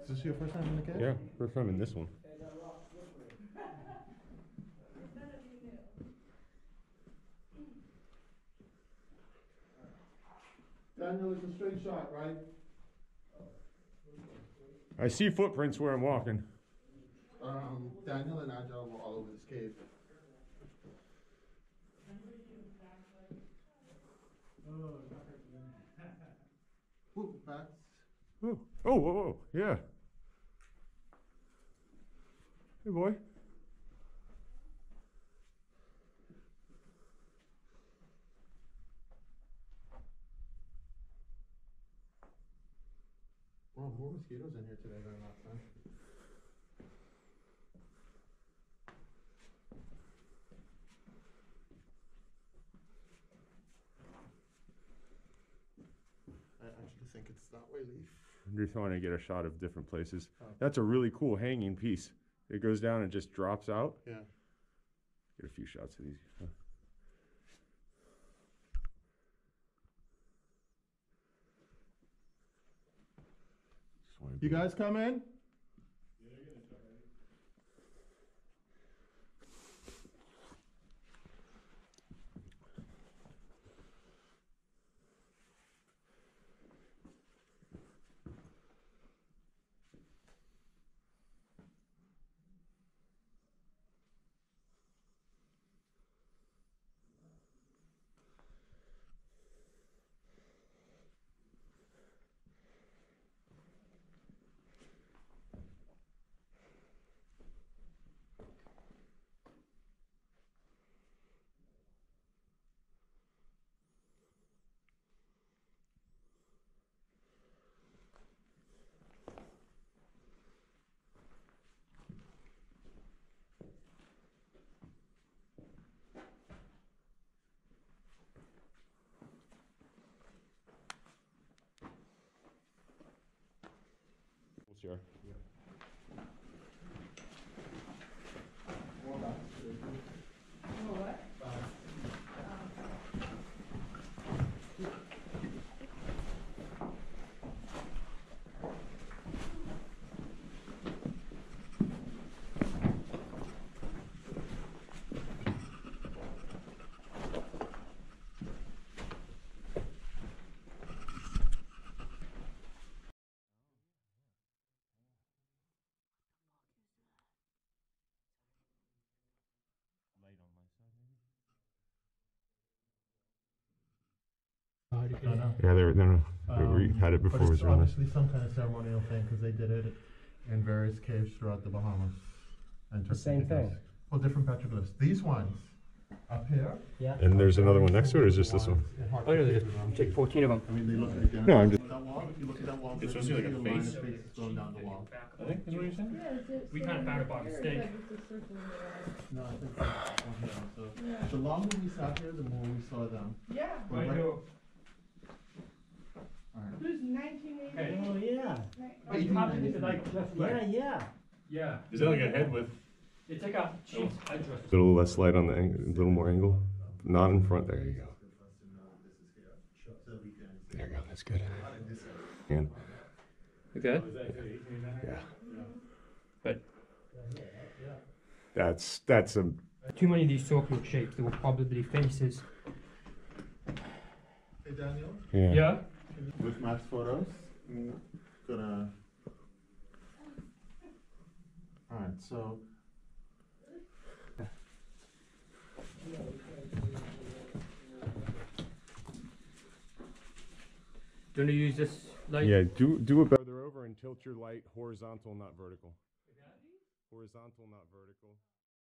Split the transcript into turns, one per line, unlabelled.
Is this your first time in the cave?
Yeah, first time in this one.
Daniel, it's a straight shot, right?
I see footprints where I'm walking.
Daniel and Agile were all over this cave. Ooh, bats.
Oh, oh, whoa, whoa, yeah. Hey, boy.
Oh, more mosquitoes in here today than last time. I actually think it's that way, Leaf.
I'm just trying to get a shot of different places. That's a really cool hanging piece. It goes down and just drops out.
Yeah.
Get a few shots of these. Huh.
You guys come in?
Sure. Yeah, they had it before it was released.
Obviously some kind of ceremonial thing because they did it in various caves throughout the Bahamas. And
The same thing.
Well, different petroglyphs. These ones up here.
Yeah.
And there's another one next to it, or is just this one?
Oh, no, there's take 14 of them.
I mean, they look identical.
No, I'm just.
That wall, if you look at that wall,
It's supposed to be like a
line of
face?
faces going down the wall.
I think is what you're saying? We kind of found it by mistake.
No, I think that's one here. So the longer we sat here, the more we saw them.
Yeah.
But right-
Who's 1980?
Hey.
Oh, yeah.
Right.
Yeah.
Yeah. Is that like a head with? It's like a sheep's headdress.
A little less light on the angle, a little more angle. Not in front. There you go. There you go. That's good. And
Okay.
yeah,
But
that's a.
Too many of these circular shapes, they were probably faces.
Hey, Daniel,
Yeah.
yeah.
with Matt's photos, I'm gonna. Alright, so.
Do you want to use this light?
Yeah. Do it further over and tilt your light horizontal, not vertical. Horizontal, not vertical.